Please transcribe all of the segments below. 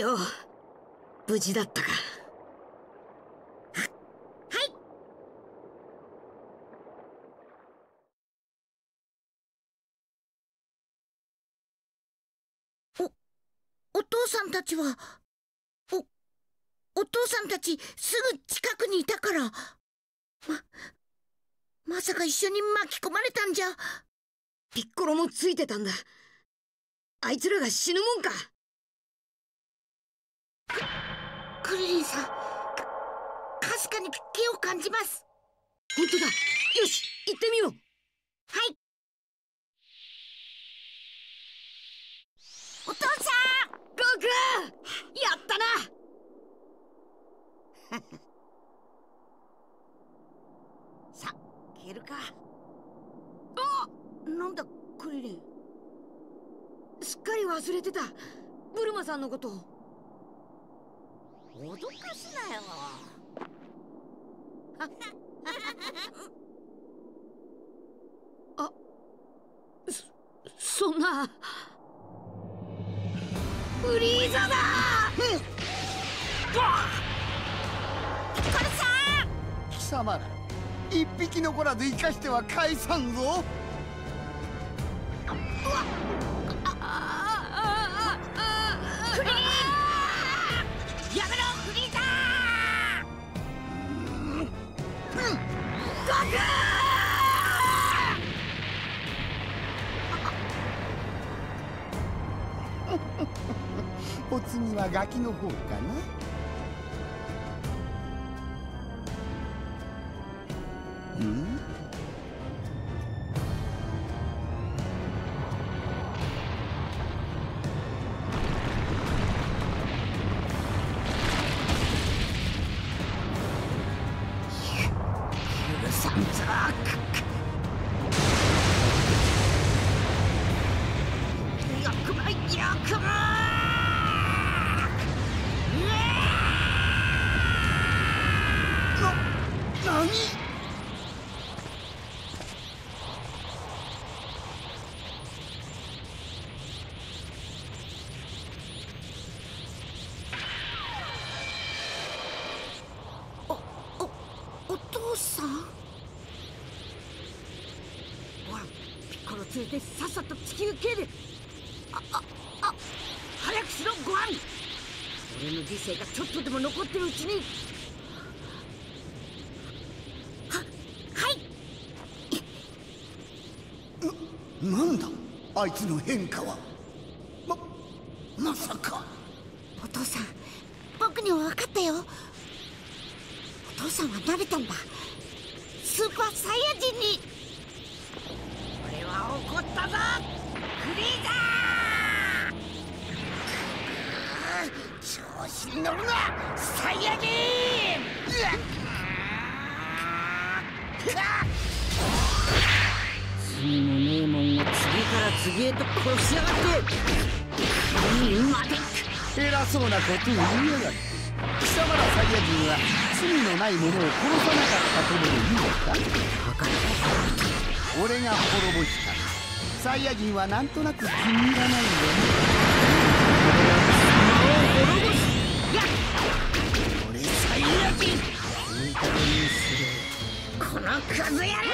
よ。無事だったか。 はい。お父さんたちは、お父さんたちすぐ近くにいたから、まさか一緒に巻き込まれたんじゃ。 ピッコロもついてたんだ。あいつらが死ぬもんか。 クリリンさん、かすかに気を感じます。 本当だ。よし、行ってみよう。 はい。お父さん、 ゴーくん、やったな。 さあ、消えるか。あ、なんだクリリン。 すっかり忘れてた。ブルマさんのこと。 脅かすなよ。 あ、そんな。フリーザだ。 ピッコロさん、 貴様ら一匹残らず生かしては返さんぞ。 クリリン、やめろフリーザー。ゴクお次はガキの方かな。うん？ 許さんぞ。よくもよくも。 何？ お父さん。ほら、ピッコロ連れてさっさと地球系で。早くしろゴアン。俺の理性がちょっとでも残ってるうちに。 なんだあいつの変化は。まさか。 お父さん、僕には分かったよ。お父さんは慣れたんだ。スーパーサイヤ人に。俺は怒ったぞフリーザー。調子に乗るなサイヤ人。 罪もねえもんを次から次へと殺しやがって。神まで。 偉そうなことを言いやがって。貴様らサイヤ人は罪のない者を殺さなかったとでも言うのか。 だから俺が滅ぼした。サイヤ人はなんとなく気に入らないんだね。 滅ぼす。 俺サイヤ人。 いい加減にする。 このクズ野郎。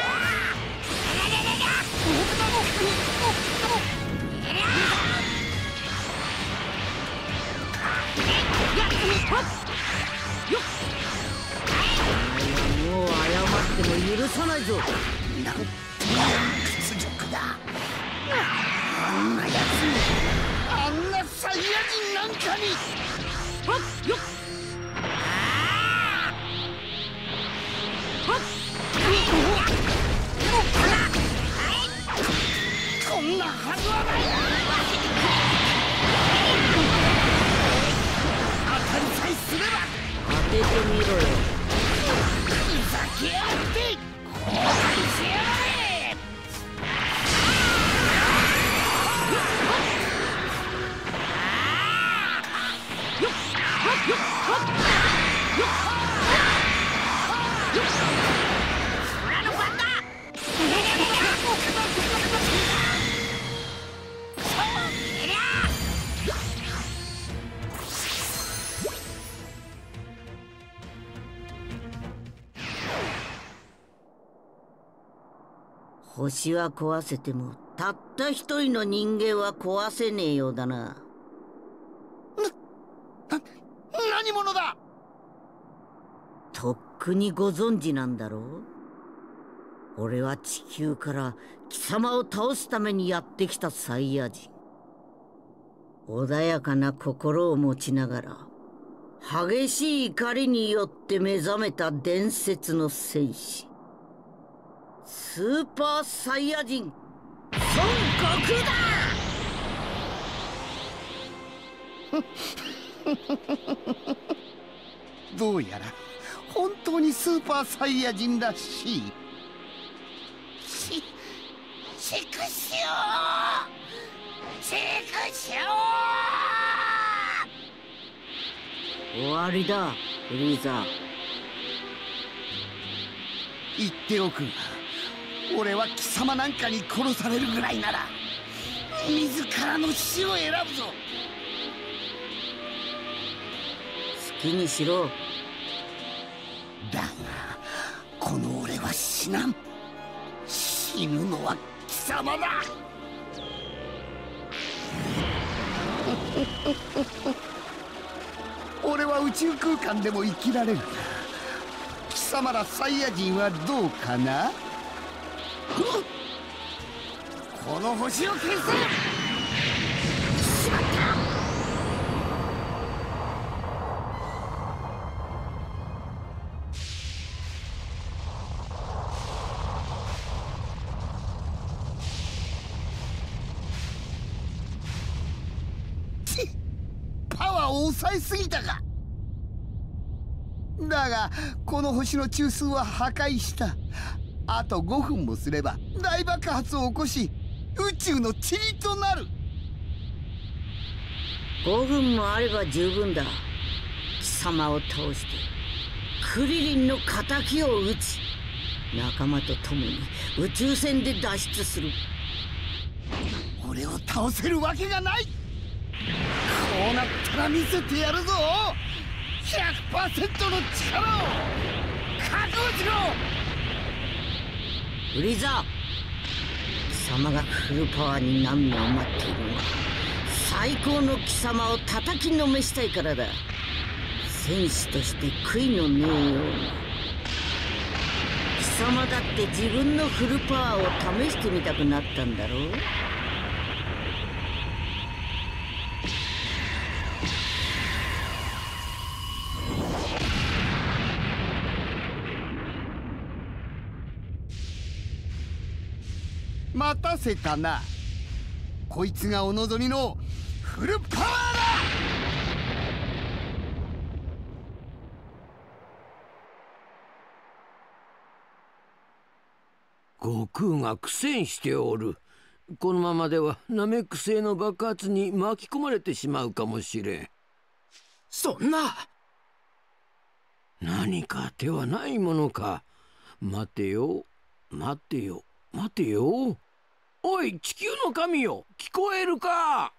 もう謝っても許さないぞ。 なんて屈辱だ。あんなやつに、あんなサイヤ人なんかに。よっ。こんなはずはない。当たりさえすれば。 当ててみろよ。 ふざけやがって後悔しやがれ。空の番だ。 星は壊せてもたった一人の人間は壊せねえようだな。 何者だ。 とっくにご存知なんだろう。俺は地球から貴様を倒すためにやってきたサイヤ人。穏やかな心を持ちながら激しい怒りによって目覚めた伝説の戦士、スーパーサイヤ人孫悟空だ。 どうやら本当にスーパーサイヤ人らしい。 チクショー、チクショー。 終わりだフリーザ。 言っておくが、俺は貴様なんかに殺されるぐらいなら自らの死を選ぶぞ。 好きにしろ。 だがこの俺は死なん。死ぬのは貴様だ。俺は宇宙空間でも生きられるが、貴様らサイヤ人はどうかな。 この星を消せ。しまった。 パワーを抑えすぎたか。だがこの星の中枢は破壊した。あと5分もすれば大爆発を起こし宇宙の塵となる。 5分もあれば十分だ。貴様を倒してクリリンの仇を討ち、仲間と共に宇宙船で脱出する。 俺を倒せるわけがない。こうなったら見せてやるぞ。 100% の力を覚悟しろ。 フリーザ、貴様がフルパワーになるのを待っているのは最高の貴様を叩きのめしたいからだ。戦士として悔いのねえように。貴様だって自分のフルパワーを試してみたくなったんだろう。 待たせたな。こいつがお望みのフルパワーだ。 悟空が苦戦しておる。このままではナメック星の爆発に巻き込まれてしまうかもしれん。 そんな。 何か手はないものか。待てよ待てよ待てよ。おい地球の神よ、聞こえるか。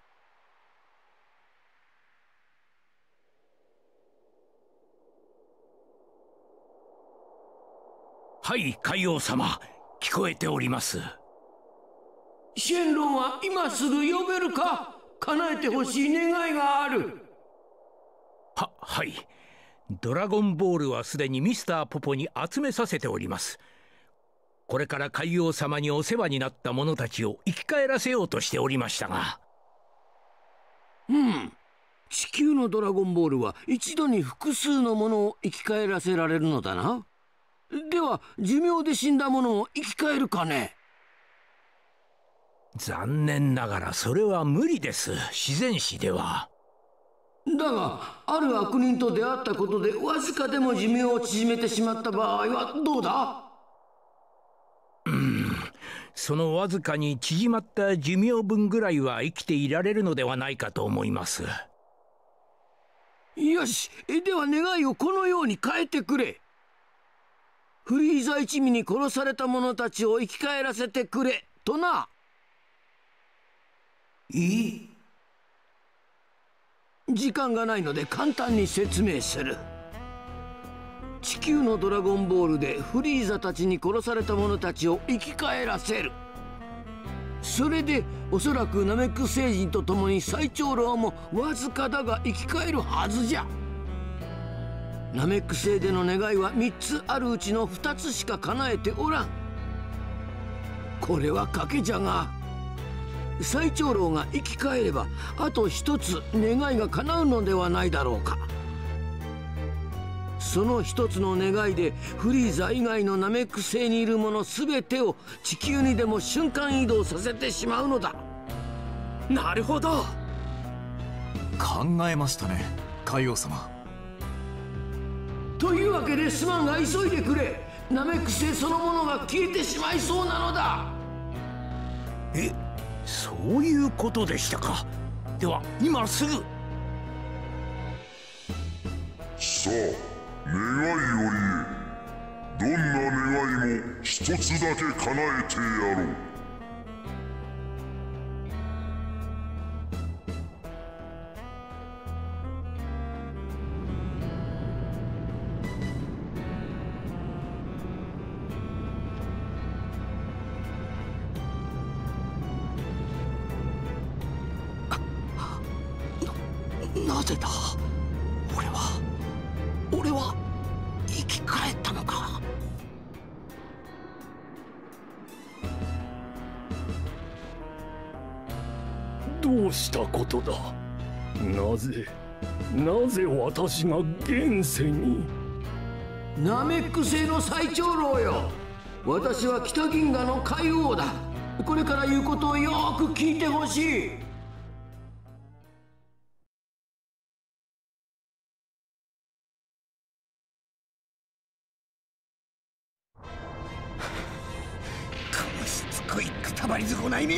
はい、海王様、聞こえております。 シェンロンは今すぐ呼べるか。叶えてほしい願いがある。 はい。ドラゴンボールはすでにミスターポポに集めさせております。これから海王様にお世話になった者たちを生き返らせようとしておりましたが。 地球のドラゴンボールは一度に複数のものを生き返らせられるのだな。では寿命で死んだものを生き返るかね。 残念ながらそれは無理です。自然史では。 だがある悪人と出会ったことでわずかでも寿命を縮めてしまった場合はどうだ。 そのわずかに縮まった寿命分ぐらいは生きていられるのではないかと思います。 よし、では願いをこのように変えてくれ。フリーザ一味に殺された者たちを生き返らせてくれとな。時間がないので簡単に説明する。 地球のドラゴンボールでフリーザたちに殺された者たちを生き返らせる。それでおそらくナメック星人と共に最長老もわずかだが生き返るはずじゃ。ナメック星での願いは3つあるうちの2つしか叶えておらん。これは賭けじゃが、最長老が生き返ればあと1つ願いが叶うのではないだろうか。その1つの願いでフリーザ以外のナメック星にいる者全てを地球にでも瞬間移動させてしまうのだ。 なるほど。 考えましたね、海王様。 というわけですまんが急いでくれ。ナメック星そのものが消えてしまいそうなのだ。 そういうことでしたか。では今すぐ。 さあ、願いを言え。どんな願いも一つだけ叶えてやろう。 なぜだ。俺は生き返ったのか。 どうしたことだ。なぜ私が現世に。 ナメック星の最長老よ。私は北銀河の海王だ。これから言うことをよく聞いてほしい。 しつこいくたばり損ないめ。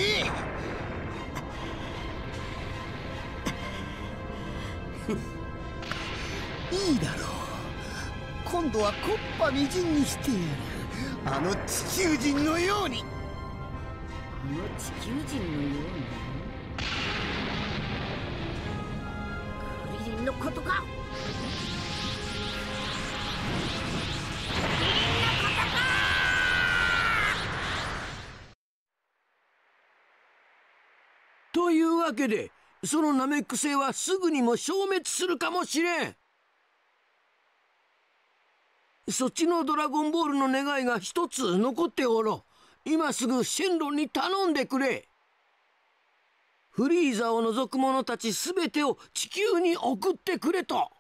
いいだろう。今度は木っ端みじんにしてやる。あの地球人のように。 あの地球人のように。クリリンのことか。 というわけで、そのナメック星はすぐにも消滅するかもしれん。そっちのドラゴンボールの願いが一つ残っておろう。今すぐシェンロンに頼んでくれ。フリーザを除く者たちすべてを地球に送ってくれと。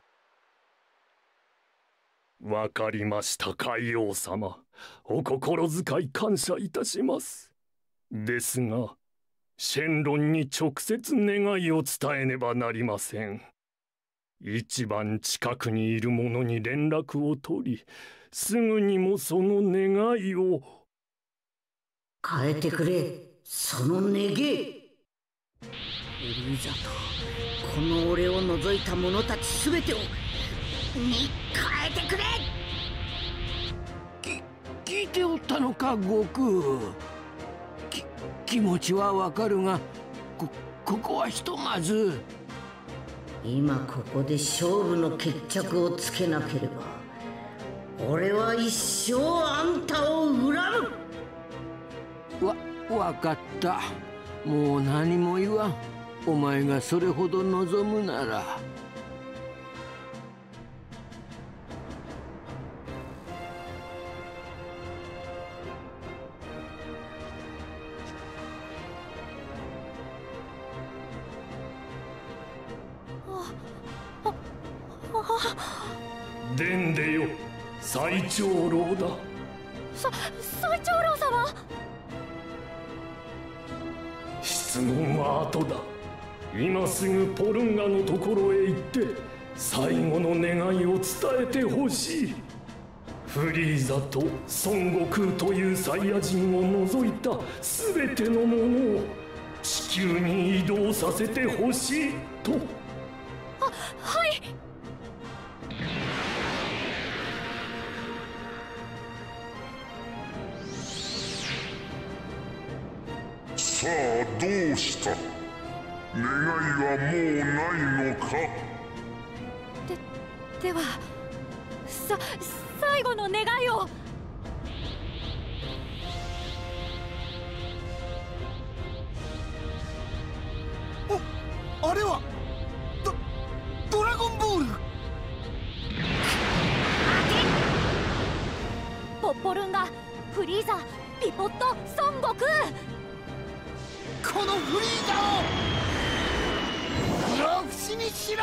わかりました、海王様。お心遣い感謝いたします。ですがシェンロンに直接願いを伝えねばなりません。一番近くにいる者に連絡を取り、すぐにもその願いを。 変えてくれ、その願い。フリーザとこの俺を除いた者たちすべてをに変えてくれ。 聞いておったのか、悟空。気持ちはわかるが、ここはひとまず。 今ここで勝負の決着をつけなければ、俺は一生あんたを恨む。 わかった。もう何も言わん。お前がそれほど望むなら。 でんでよ、最長老だ。 最長老様。 質問は後だ。今すぐポルンガのところへ行って最後の願いを伝えてほしい。フリーザと孫悟空というサイヤ人を除いた全てのものを地球に移動させてほしいと。 はい。 さあ、どうした。願いはもうないのか。 では最最後の願いを。 あれはドラゴンボール。 ポッポルンガ、フリーザ、ピポット、孫悟空。 このフリーザを黒節にしろ。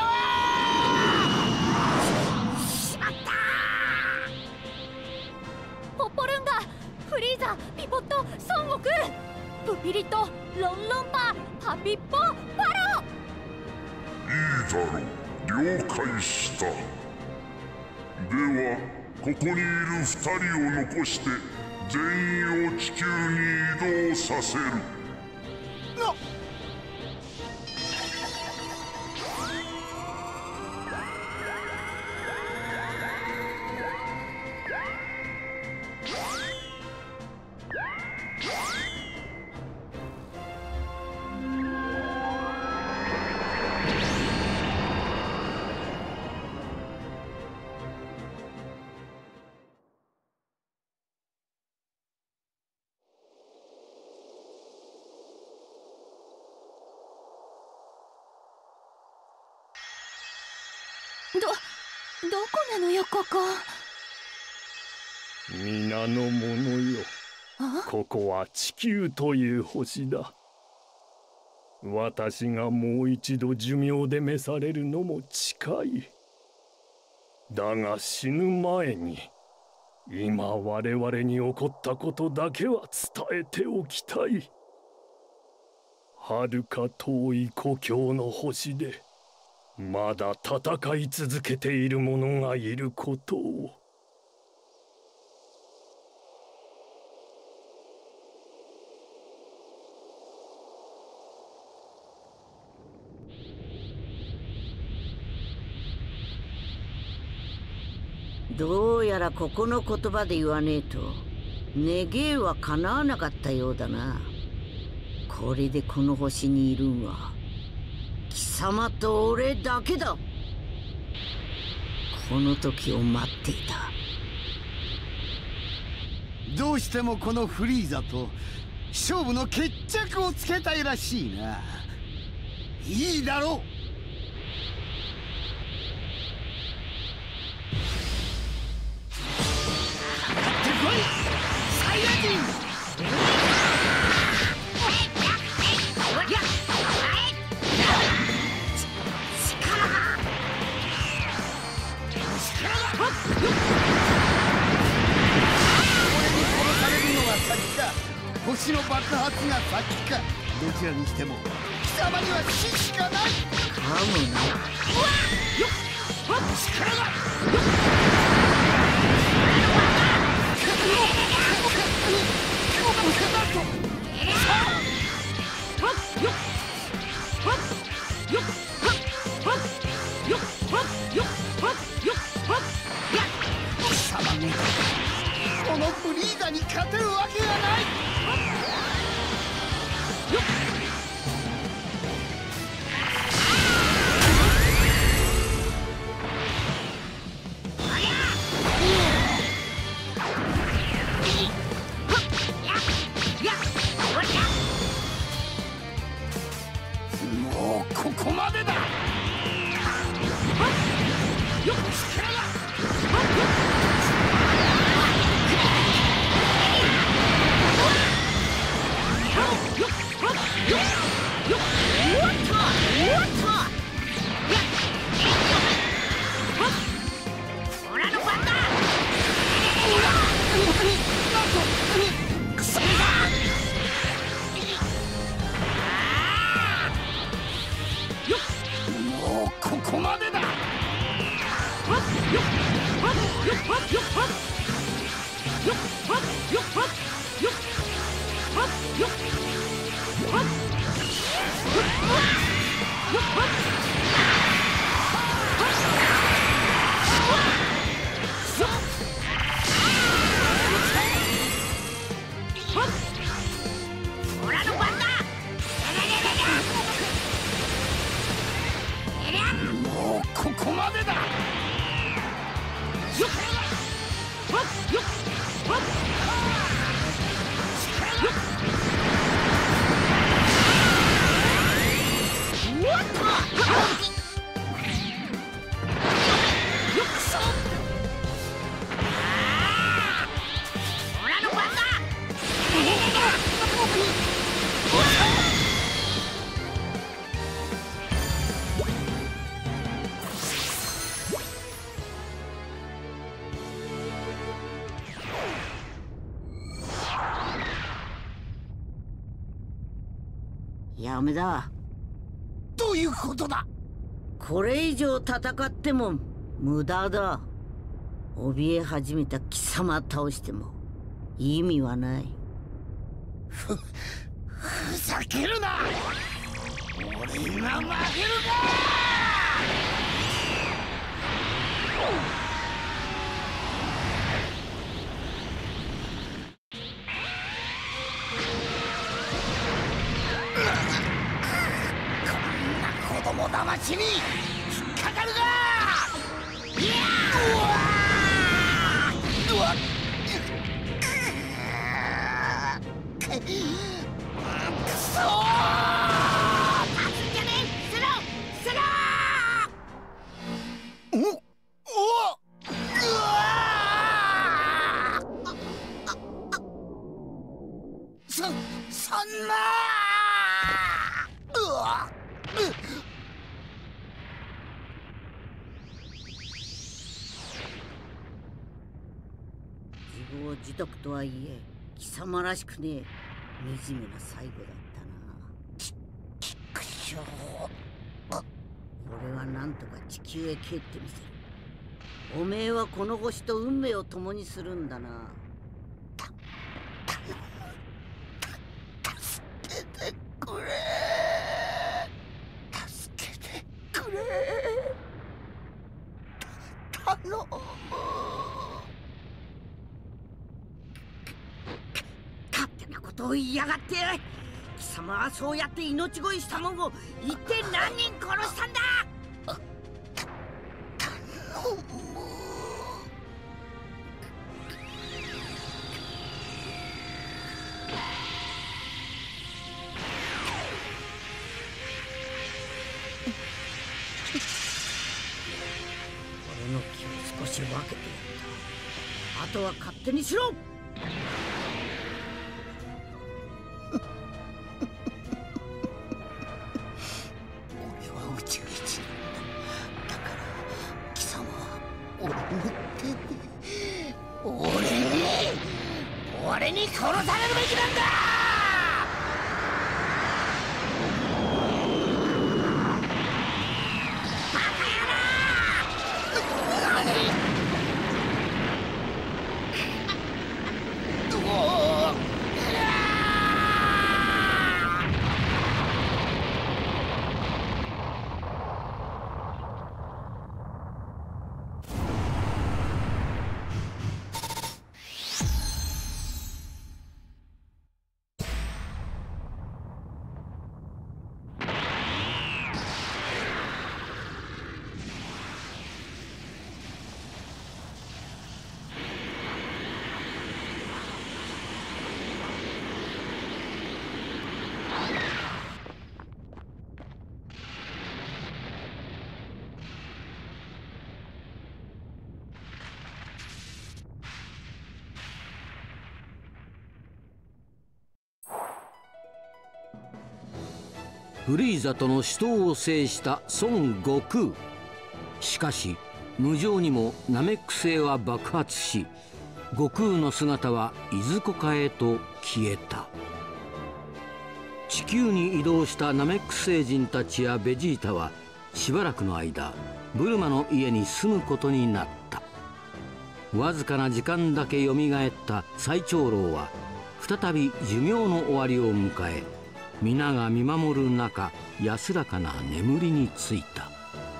しまった。 ポッポルンガ、フリーザ、ピポット、孫悟空、プピリとロンロンパ、パピッポ、パロ。 いいだろう、了解した。ではここにいる2人を残して全員を地球に移動させる。 どこなのよここ。 皆の者よ、ここは地球という星だ。私がもう一度寿命で召されるのも近い。だが死ぬ前に今我々に起こったことだけは伝えておきたい。遥か遠い故郷の星でまだ戦い続けている者がいることを。 どうやらここの言葉で言わねえと願いは叶わなかったようだな。これでこの星にいるんは貴様と俺だけだ。この時を待っていた。 どうしてもこのフリーザと勝負の決着をつけたいらしいな。いいだろう。サイヤ人。星の爆発が先か。どちらにしても貴様には死しかない。かもな。よっ、力が。このフリーザに勝てるわけがない。もうここまでだ。よっ、力が。もうここまでだ。 やめだ。 どういうことだ？ これ以上戦っても無駄だ。怯え始めた貴様倒しても意味はない。 ふざけるな。俺が負けるか。こんな子供騙しに引っかかるか。いやうわくそー！立つんじゃねえ！スロー！スロー！おっ！うわそんなうわ自業自得とはいえ貴様らしくねえ惨めな最後だったな。 くしょう。 俺はなんとか地球へ帰ってみせる。おめえはこの星と運命を共にするんだな。 助けてくれ。助けてくれ。頼む。 勝手なことを言いやがって。貴様はそうやって命乞いしたもんを一体何人殺したんだ。 頼む。 俺の気を少し分けてやった。あとは勝手にしろ。 俺に殺されるべきなんだ。バカ野郎！ フリーザとの死闘を制した孫悟空。しかし無情にもナメック星は爆発し、悟空の姿はいずこかへと消えた。地球に移動したナメック星人たちやベジータはしばらくの間ブルマの家に住むことになった。わずかな時間だけよみがえった最長老は再び寿命の終わりを迎え、皆が見守る中安らかな眠りについた。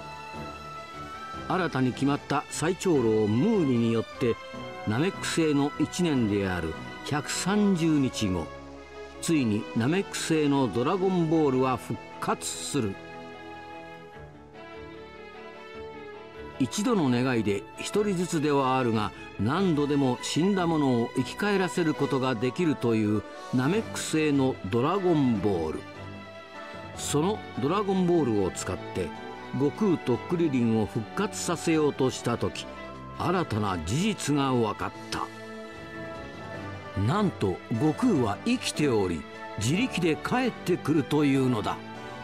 新たに決まった最長老ムーニによってナメック星の1年である130日後、ついにナメック星のドラゴンボールは復活する。一度の願いで一人ずつではあるが何度でも死んだものを生き返らせることができるというナメック星のドラゴンボール。そのドラゴンボールを使って悟空とクリリンを復活させようとした時、新たな事実が分かった。なんと悟空は生きており自力で帰ってくるというのだ。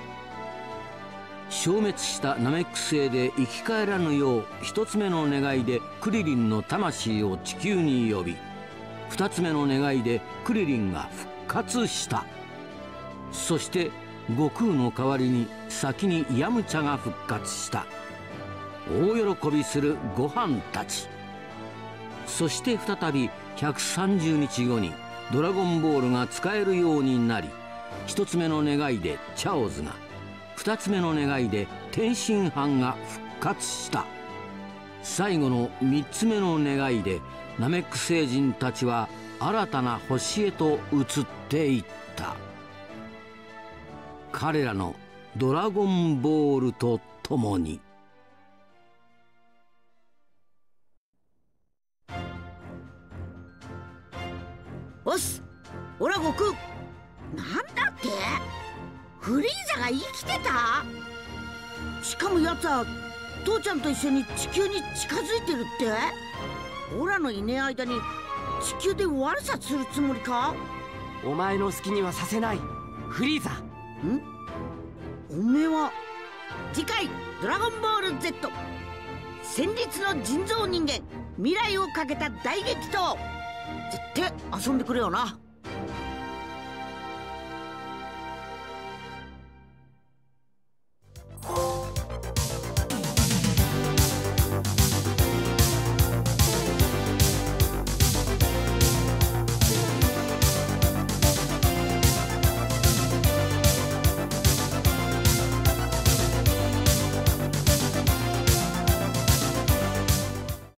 消滅したナメック星で生き返らぬよう一つ目の願いでクリリンの魂を地球に呼び、二つ目の願いでクリリンが復活した。そして悟空の代わりに先にヤムチャが復活した。大喜びするご飯たち。そして再び130日後にドラゴンボールが使えるようになり、1つ目の願いでチャオズが、2つ目の願いで天津飯が復活した。最後の3つ目の願いでナメック星人たちは新たな星へと移っていった。彼らのドラゴンボールとともに。 おす、オラ悟空。 なんだって？フリーザが生きてた？ しかもやつは父ちゃんと一緒に地球に近づいてるって？オラのいねえ間に地球で悪さするつもりか？ お前の好きにはさせない、フリーザ。 ん？おめえは。次回「ドラゴンボール Z」戦慄の人造人間未来をかけた大激闘。絶対遊んでくれよな。